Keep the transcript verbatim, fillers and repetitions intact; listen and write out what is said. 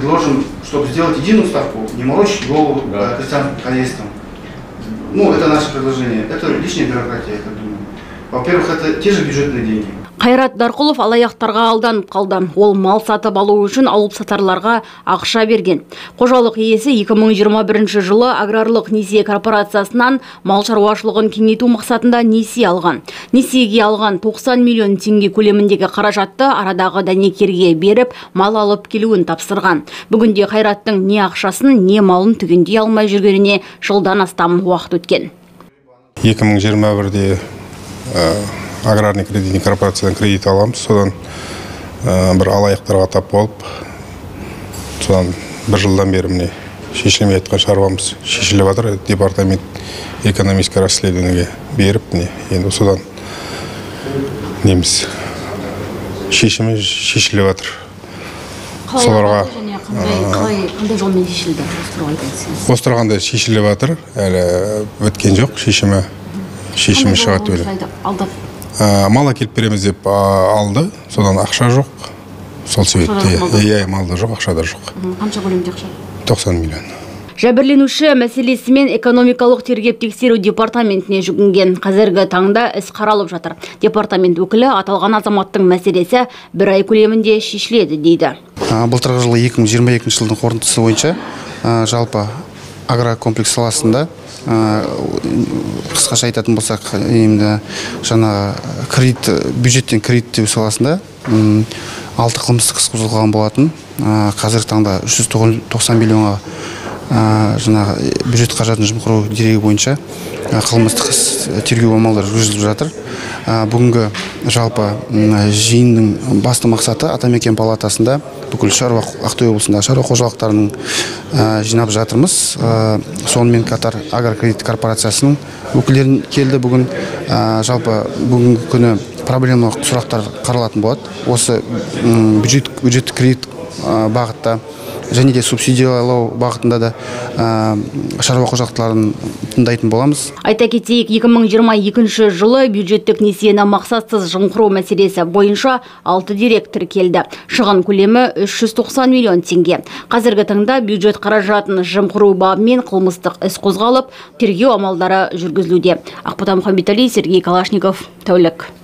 предложим, чтобы сделать единую ставку, не морочить голову да. крестьянским хозяйствам. Ну, это наше предложение. Это лишняя бюрократия, я так думаю. Во-первых, это те же бюджетные деньги. Қайрат Дарқұлов алаяқтарға алданып қалды. Ол мал сатып алу үшін алып сатарларға ақша берген. Қожалық иесі екі мың жиырма бірінші жылы аграрлық несие корпорациясынан мал шаруашылығын кеңейту мақсатында несие алған. Несиеге алған тоқсан миллион теңге көлеміндегі қаражатты арадағы дәнекерге беріп, мал алып келуін тапсырған. Бүгінде Қайраттың не ақшасын, не малын түгендей алмай жүргеніне жылдан астам уақыт өткен. екі мың жиырма бірде аграрный кредитный корпорациядан кредит аламыз, содан бір алаяқтарға тап болып, содан бір жылдан бері міне шешілмей айтқан шаруамыз шешіліп жатыр. Департамент экономическое расследованиеге беріп, міне енді содан неміз шешімі шешіліп жатыр. Соларға қандай жолмен шешілді? Осы тұрғанда шешіліп жатыр, әлі өткен жоқ, шешімі шешімі шығады өлі. Мал әкеліп береміз деп алды, содан ақша жоқ, сол себепте. Иә, малда жоқ, ақшада жоқ. Қанша көлемде ақша? тоқсан миллион. Жәбірленуші мәселесімен экономикалық тергеп тексеру департаментіне жүгінген. Қазіргі таңда іс қаралып жатыр. Департамент өкілі аталған азаматтың мәселесі бір ай көлемінде шешіледі дейді. Былтырғы жылы екі мың жиырма екінші жылдың қорытындысы бойынша жалпы агрокомплекс саласында қысқаша айтатын болсақ, енді жаңа кредит, бюджеттен кредиттеу саласында алты қылмыстық іс қозғалған болатын. Қазіргі таңда үш жүз тоқсан миллионға жаңағы бюджет қаражатын жымқыру дерегі бойынша қылмыстық іс тергеу амалдары жүргізіліп жатыр. Бүгінгі жалпы жиынның басты мақсаты Атамекен палатасында бүкіл шаруа, Ақтөбе облысындағы шаруа қожалықтарының жинап жатырмыз. Сонымен қатар агрокредит корпорациясының өкілдері келді бүгін. Жалпы бүгінгі күні проблемалық сұрақтар қаралатын болады. Осы бюджет кредит бағытта және де субсидиялау бағытында да шаруа қожалықтарын тыңдайтын боламыз. Айта кетейік, екі мың жиырма екінші жылы бюджеттік несиені мақсатсыз жымқыру мәселесі бойынша алты дерек тіркелді. Шығын көлемі үш жүз тоқсан миллион теңге. Қазіргі таңда бюджет қаражатын жымқыру бабымен қылмыстық іс қозғалып, тергеу амалдары жүргізілуде. Ақбота Мұхамбетали, Сергей Калашников, Тәулік.